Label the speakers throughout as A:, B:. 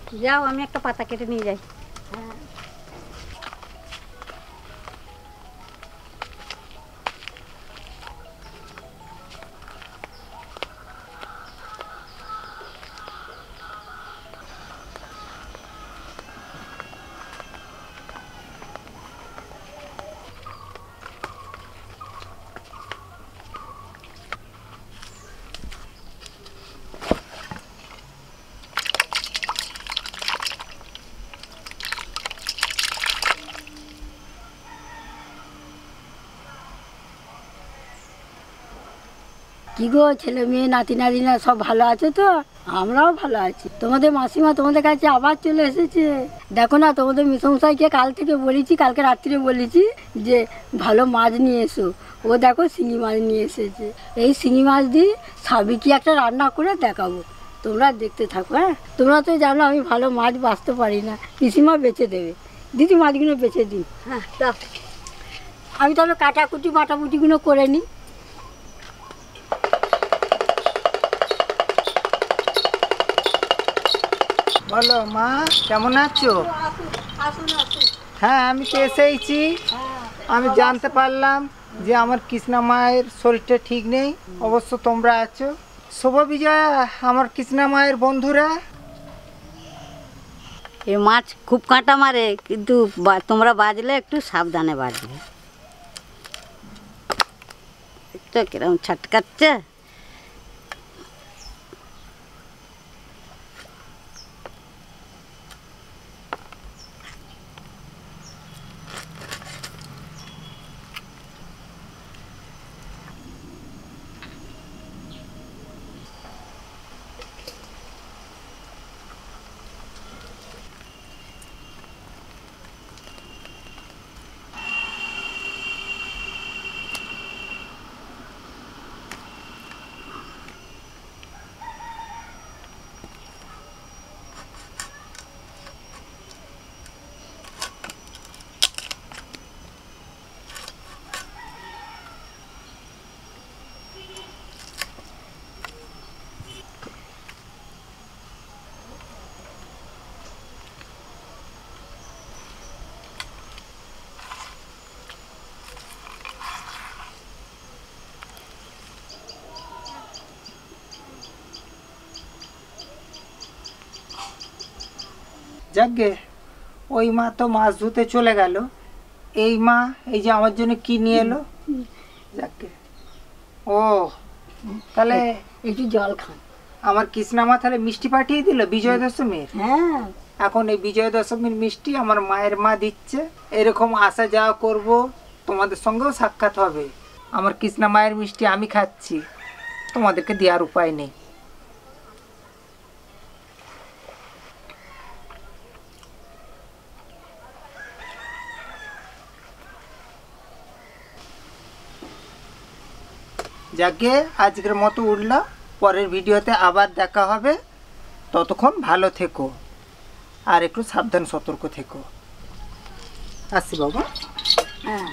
A: যাও, আমি একটা পাতা কেটে নিয়ে যাই। কি গো, ছেলে মেয়ে নাতি নাতিনা সব ভালো আছো তো? আমরাও ভালো আছি। তোমাদের মাসিমা তোমাদের কাছে আবার চলে এসেছে। দেখো না, তোমাদের মিশমশাইকে কাল থেকে বলেছি, কালকে রাত্রিরে বলেছি যে ভালো মাছ নিয়ে এসো। ও দেখো শিঙি মাছ নিয়ে এসেছে। এই শিঙি মাছ দিয়ে সাবিকি একটা রান্না করে দেখাবো, তোমরা দেখতে থাকো। হ্যাঁ, তোমরা তো জানো আমি ভালো মাছ বাছতে পারি না, পিসিমা বেছে দেবে। দিদি মাছগুলো বেছে দিই। হ্যাঁ দাও, আমি তবে কাটাকুটি বাটাকুটিগুলো করে নিই।
B: বলো মা, কেমন আছো? হ্যাঁ, আমি তো এসেইছি। আমি জানতে পারলাম যে আমার কৃষ্ণা মায়ের শরীরটা ঠিক নেই। অবশ্য তোমরা আছো। শোভা বিজয়া, আমার কৃষ্ণা মায়ের বন্ধুরা।
A: এ মাছ খুব কাঁটা মারে, কিন্তু তোমরা বাজলে একটু সাবধানে বাজবে। তো কিরম ছটকাচ্ছে।
B: যাকগে, ওই মা তো মাছ ধুতে চলে গেল। এই মা এই যে আমার জন্য কি নিয়ে এলো। যাকগে। ও তাহলে
A: একটু জল খান।
B: আমার কৃষ্ণা মা তাহলে মিষ্টি পাঠিয়ে দিল বিজয়া দশমীর।
A: হ্যাঁ,
B: এখন এই বিজয়া দশমীর মিষ্টি আমার মায়ের মা দিচ্ছে। এরকম আসা যাওয়া করব, তোমাদের সঙ্গেও সাক্ষাৎ হবে। আমার কৃষ্ণা মায়ের মিষ্টি আমি খাচ্ছি, তোমাদেরকে দেওয়ার উপায় নেই। যাকে আজকের মতো উঠলাম, পরের ভিডিওতে আবার দেখা হবে। ততক্ষণ ভালো থেকো আর একটু সাবধান সতর্ক থেকো। আসছি বাবা।
A: হ্যাঁ।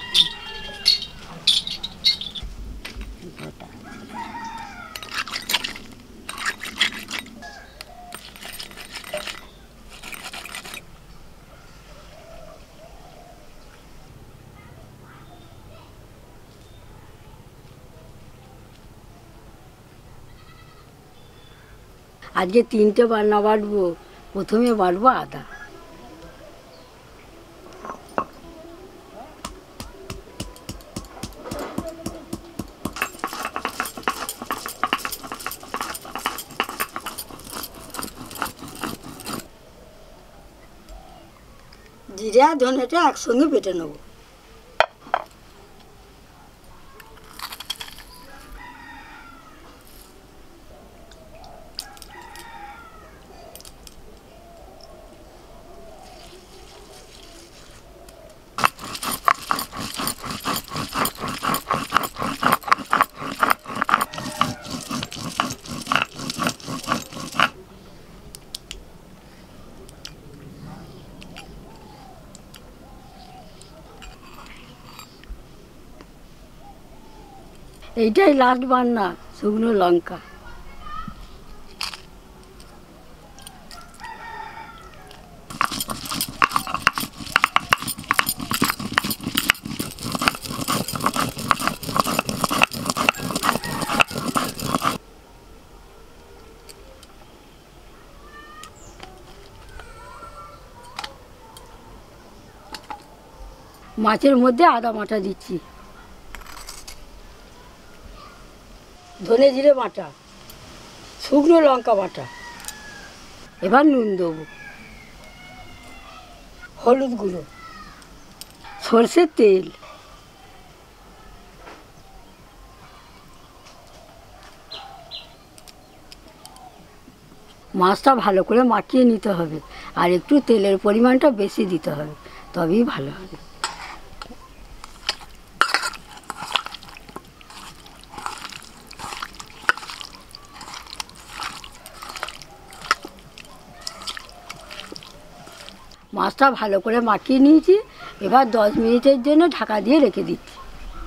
A: আজকে 3টে রান্না বাটবো। প্রথমে বাটবো আদা। জিরে আর ধনেটা একসঙ্গে বেটে নেবো। এইটাই লাস্ট রান্না, শুকনো লঙ্কা। মাছের মধ্যে আদা বাটা দিচ্ছি, ধনে জিরে বাটা, শুকনো লঙ্কা বাটা, এবার নুন দেবো, হলুদ গুঁড়ো, সরষের তেল, মাছটা ভালো করে মাখিয়ে নিতে হবে, আর একটু তেলের পরিমাণটা বেশি দিতে হবে, তবেই ভালো হবে। মাছটা ভালো করে মাখিয়ে নিয়েছি, এবার 10 মিনিটের জন্য ঢাকা দিয়ে রেখে দিচ্ছি।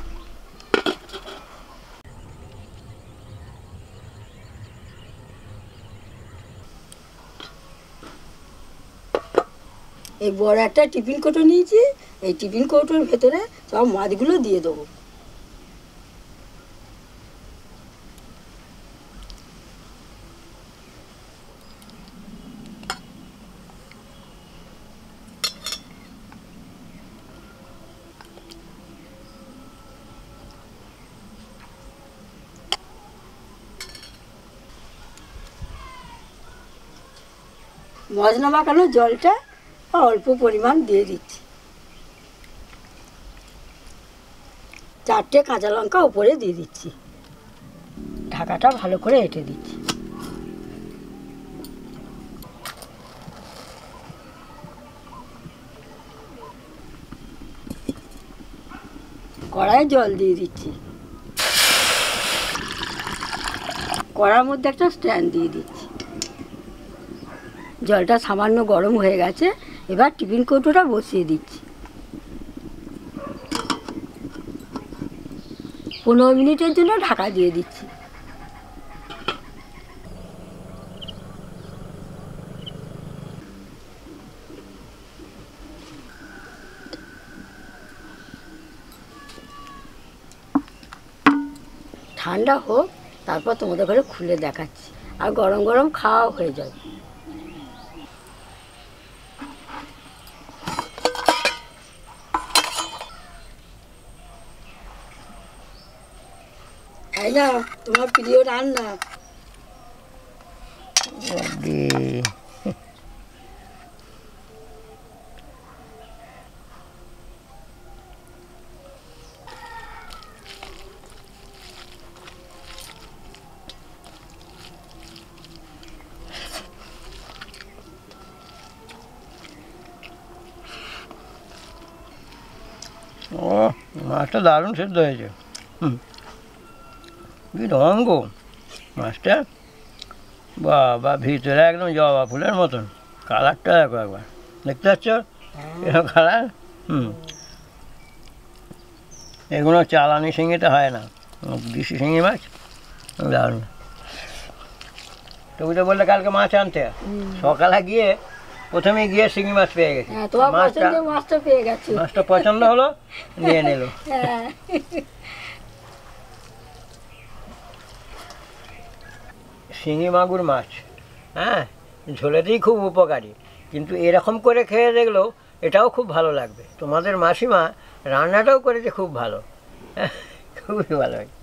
A: এই বড় একটা টিফিন কৌটো নিয়েছি, এই টিফিন কৌটোর ভেতরে সব মাছগুলো দিয়ে দেবো। মশলা মাখানোর জলটা অল্প পরিমাণ দিয়ে দিচ্ছি, 4টে কাঁচা লঙ্কা উপরে দিয়ে দিচ্ছি, ঢাকাটা ভালো করে এঁটে দিচ্ছি। কড়াইয়ে জল দিয়ে দিচ্ছি, কড়ার মধ্যে একটা স্ট্যান্ড দিয়ে দিচ্ছি। জলটা সামান্য গরম হয়ে গেছে, এবার টিফিন কৌটোটা বসিয়ে দিচ্ছি। 15 মিনিটের জন্য ঢাকা দিয়ে দিচ্ছি। ঠান্ডা হোক, তারপর তোমাদের ঘরে খুলে দেখাচ্ছি, আর গরম গরম খাওয়া হয়ে যাবে। তাই না, তোমার প্রিয় রান্না।
C: ও মাছটা দারুণ সেদ্ধ হয়েছে। কি রঙ গো মাছটা, বা ভিতরে একদম জবা ফুলের মতন। কালারটা দেখো একবার, দেখতে পাচ্ছ এরকম কালার। এগুলো চালানি শিঙিতে হয় না, দেশি শিঙি মাছ দারুণ। তুমি তো বললে কালকে মাছ আনতে, সকালে গিয়ে প্রথমে গিয়ে শিঙি মাছ পেয়ে গেছি। মাছটা পছন্দ হলো, নিয়ে নিল। শিঙি মাগুর মাছ, হ্যাঁ, ঝোলেতেই খুব উপকারী, কিন্তু এরকম করে খেয়ে দেখলেও এটাও খুব ভালো লাগবে। তোমাদের মাসিমা রান্নাটাও করেছে খুব ভালো, খুবই ভালো হয়।